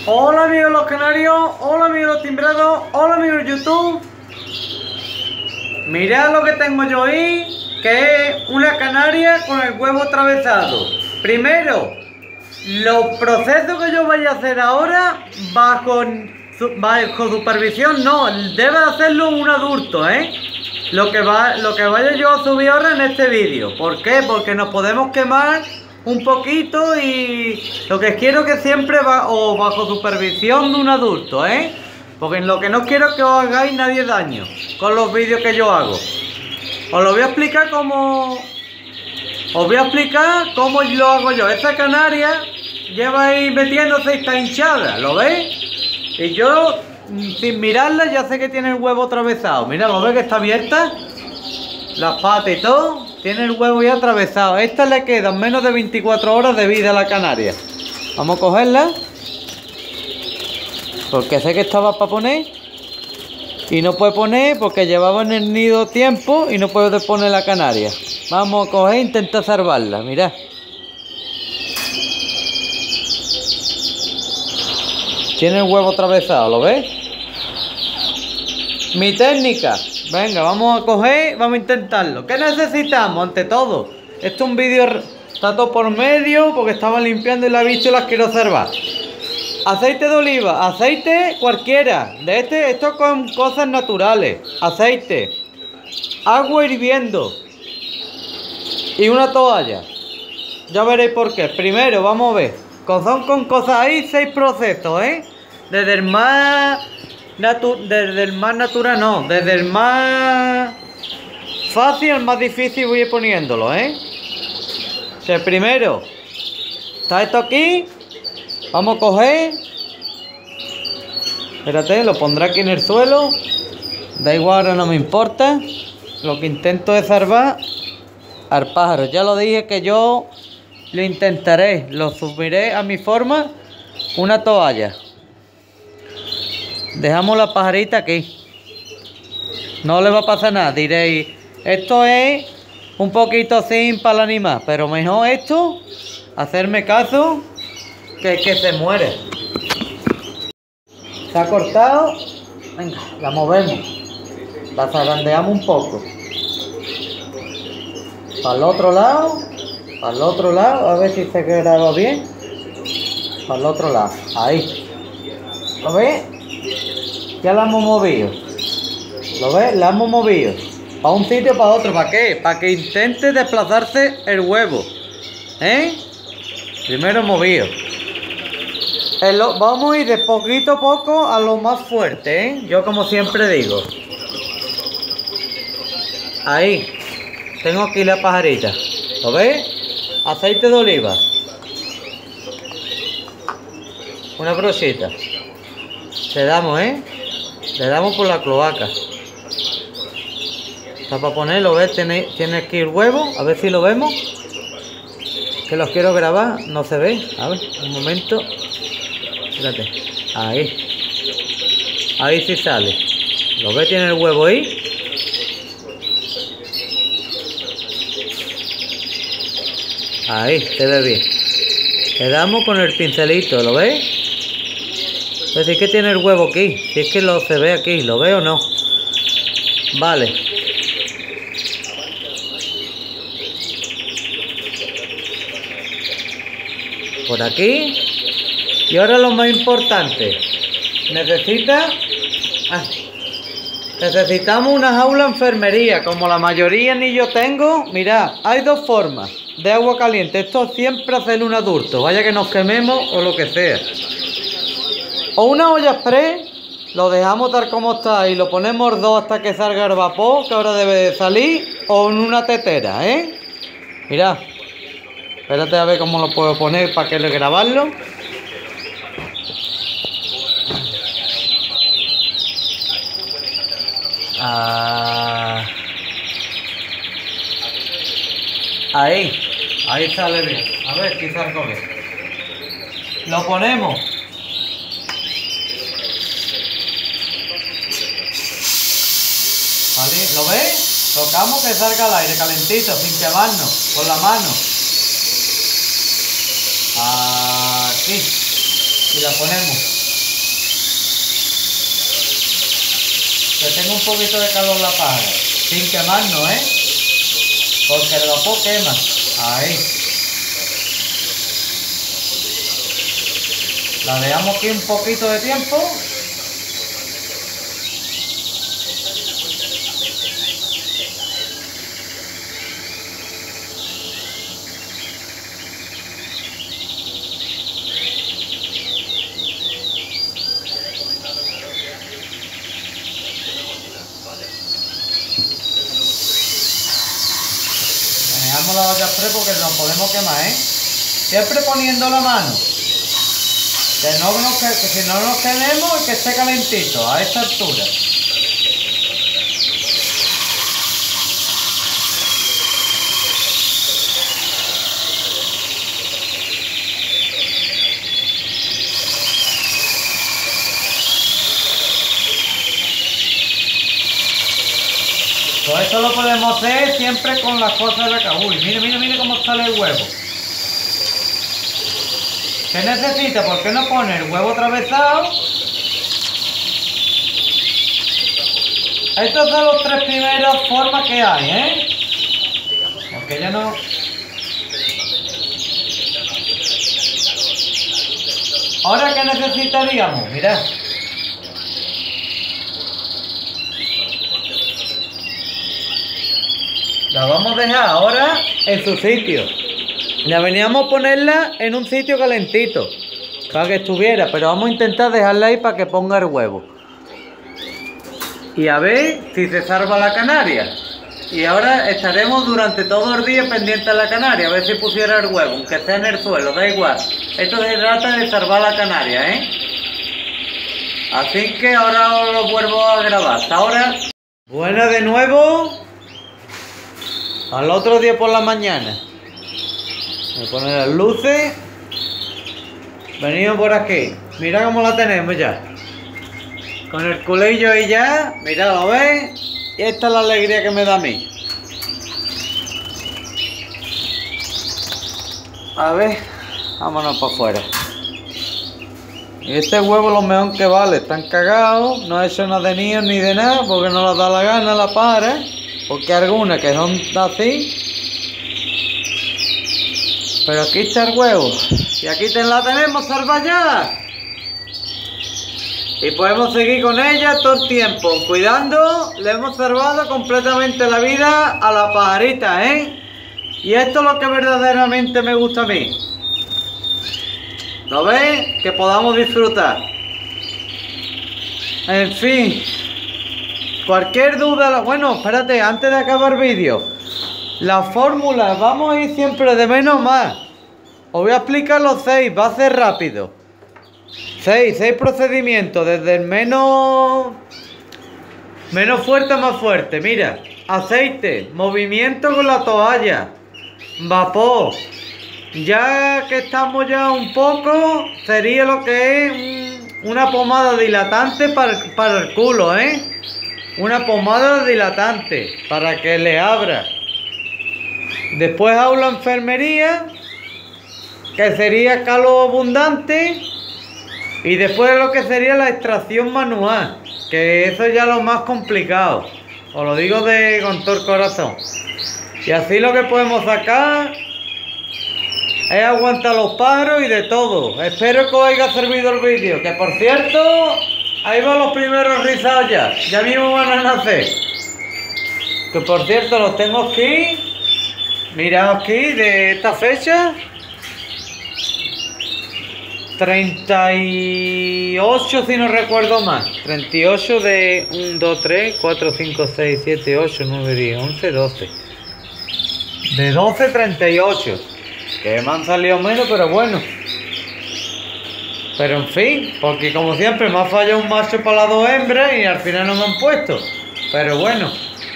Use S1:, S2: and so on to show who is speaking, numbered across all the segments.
S1: Hola amigos los canarios, hola amigos los timbrados, hola amigos de YouTube. Mirad lo que tengo yo ahí, que es una canaria con el huevo atravesado. Primero, los procesos que yo vaya a hacer ahora bajo supervisión no, debe hacerlo un adulto, lo que vaya yo a subir ahora en este vídeo. ¿Por qué? Porque nos podemos quemar un poquito y lo que quiero que siempre bajo supervisión de un adulto, porque lo que no quiero es que os hagáis nadie daño con los vídeos que yo hago. Os lo voy a explicar cómo lo hago yo. Esta canaria lleva ahí metiéndose y está hinchada, ¿lo veis? Y yo, sin mirarla, ya sé que tiene el huevo atravesado. Mira, ¿lo veis que está abierta? Las patas y todo. Tiene el huevo ya atravesado. A esta le quedan menos de 24 horas de vida a la canaria. Vamos a cogerla. Porque sé que estaba para poner. Y no puede poner porque llevaba en el nido tiempo y no puede poner la canaria. Vamos a coger e intentar salvarla. Mirad. Tiene el huevo atravesado, ¿lo ves? Mi técnica. Venga, vamos a coger, vamos a intentarlo. ¿Qué necesitamos? Ante todo, esto es un vídeo, está todo por medio porque estaba limpiando y la he visto y las quiero observar. Aceite de oliva, aceite cualquiera, esto con cosas naturales. Aceite, agua hirviendo y una toalla. Ya veréis por qué. Primero, vamos a ver, son con cosas ahí, 6 procesos, desde el más natural, no, desde el más fácil al más difícil voy poniéndolo, O sea, primero está esto aquí. Vamos a coger, espérate, lo pondré aquí en el suelo. Da igual, ahora no me importa. Lo que intento es salvar al pájaro. Ya lo dije que yo lo intentaré, lo subiré a mi forma. Una toalla. Dejamos la pajarita aquí. No le va a pasar nada. Diréis, esto es un poquito sin para el animal. Pero mejor esto, hacerme caso, que se muere. Se ha cortado. Venga, la movemos. La zarandeamos un poco. Para el otro lado. Para el otro lado. A ver si se graba bien. Para el otro lado. Ahí. ¿Lo ves? Ya la hemos movido. ¿Lo ves? La hemos movido. Para un sitio, para otro. ¿Para qué? Para que intente desplazarse el huevo. Primero movido. Vamos a ir de poquito a poco a lo más fuerte, Yo como siempre digo. Ahí. Tengo aquí la pajarita. ¿Lo ves? Aceite de oliva. Una brochita. Le damos, Le damos por la cloaca. Está para ponerlo, ¿ves? Tiene aquí el huevo. A ver si lo vemos. Que los quiero grabar. No se ve. A ver, un momento. Fíjate. Ahí. Ahí sí sale. ¿Lo ves? Tiene el huevo ahí. Ahí, se ve bien. Le damos con el pincelito, ¿lo ves? Es decir, que tiene el huevo aquí. Si es que se ve aquí, ¿lo veo o no? Vale. Por aquí. Y ahora lo más importante. Necesitamos una jaula enfermería. Como la mayoría ni yo tengo. Mirad, hay 2 formas de agua caliente. Esto siempre hacerlo un adulto. Vaya que nos quememos o lo que sea. O una olla express, lo dejamos tal como está y lo ponemos 2 hasta que salga el vapor, que ahora debe de salir, o en una tetera, Mirad, espérate a ver cómo lo puedo poner para que grabarlo. Ahí sale bien. A ver si salgo bien. Lo ponemos. ¿Vale? ¿Lo ves? Tocamos que salga al aire calentito, sin quemarnos, con la mano. Aquí. Y la ponemos. que tenga un poquito de calor la pájara, sin quemarnos, porque el vapor quema. Ahí. La dejamos aquí un poquito de tiempo. Dejamos la olla fresca porque nos podemos quemar, siempre poniendo la mano. Que si no nos quememos, que esté calentito a esta altura. Todo esto lo podemos hacer siempre con las cosas de acá. Uy, mire cómo sale el huevo. ¿Qué necesita? ¿Por qué no pone el huevo atravesado? Estas son las tres primeras formas que hay, Porque ya no... Ahora, ¿qué necesitaríamos? Mirad. La vamos a dejar ahora en su sitio. La veníamos a ponerla en un sitio calentito para que estuviera, pero vamos a intentar dejarla ahí para que ponga el huevo. Y a ver si se salva la canaria. Y ahora estaremos durante todo el día pendientes de la canaria, a ver si pusiera el huevo, aunque sea en el suelo, da igual. Esto se trata de salvar la canaria, Así que ahora os lo vuelvo a grabar. Hasta ahora. Buenas de nuevo. Al otro día por la mañana. Voy a poner las luces. Venimos por aquí. Mira cómo la tenemos ya. Con el culillo ahí ya. Mirad, ¿lo veis? Y esta es la alegría que me da a mí. A ver. Vámonos para afuera. Y este huevo lo mejor que vale. Están cagados. No he hecho nada de niños ni de nada. Porque no les da la gana la para. Porque hay algunas que son así. Pero aquí está el huevo. Y aquí la tenemos salva ya. Y podemos seguir con ella todo el tiempo. Cuidando, le hemos salvado completamente la vida a la pajarita, Y esto es lo que verdaderamente me gusta a mí. ¿Lo veis? Que podamos disfrutar. En fin. Cualquier duda... Bueno, espérate, antes de acabar el vídeo. La fórmula, vamos a ir siempre de menos a más. Os voy a explicar los 6, va a ser rápido. 6 procedimientos, desde el menos fuerte a más fuerte. Mira, aceite, movimiento con la toalla, vapor. Ya que estamos ya un poco, sería lo que es una pomada dilatante para el culo, Una pomada dilatante para que le abra. Después aula enfermería, que sería calor abundante. Y después lo que sería la extracción manual, que eso ya es lo más complicado. Os lo digo con todo el corazón. Y así lo que podemos sacar es aguantar los pájaros y de todo. Espero que os haya servido el vídeo. Que por cierto, ahí van los primeros rizados ya. Ya mismo van a nacer. Que por cierto los tengo aquí. Mirad aquí de esta fecha. 38 si no recuerdo más. 38 de 1, 2, 3, 4, 5, 6, 7, 8, 9, 10, 11, 12. De 12, 38. Que me han salido menos, pero bueno. Pero en fin, porque como siempre me ha fallado un macho para las 2 hembras y al final no me han puesto. Pero bueno.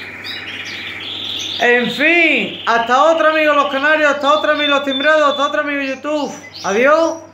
S1: En fin, hasta otra amigos los canarios, hasta otra amigos los timbrados, hasta otra amigos YouTube. Adiós.